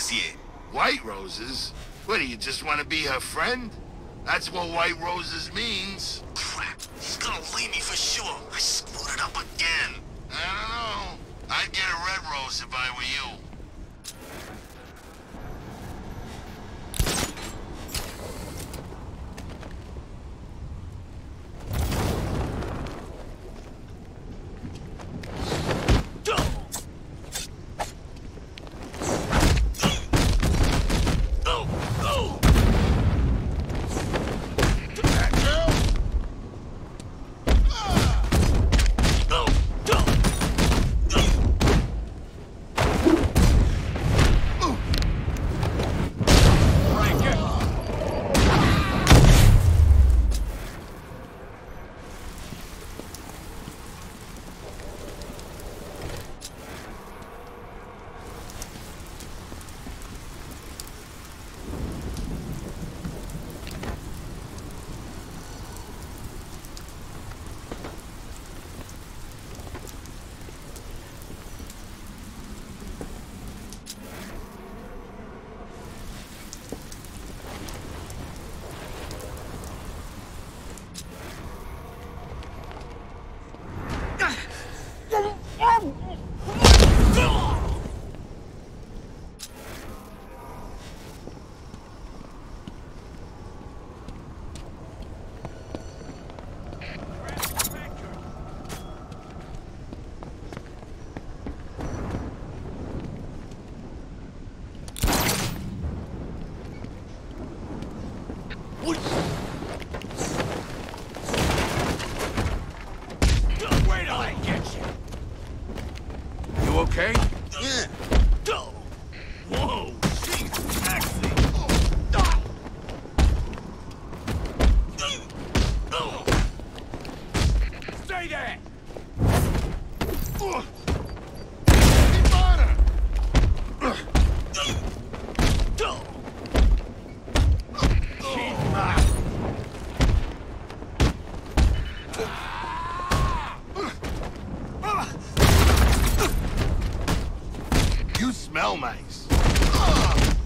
negotiate. White roses? What, do you just want to be her friend? That's what white roses means. Crap, he's gonna leave me for sure. I screwed it up again. I don't know. I'd get a red rose if I were you. Okay? Yeah. Whoa! She's taxi! Stay there! Keep on her! She's mine! You smell nice.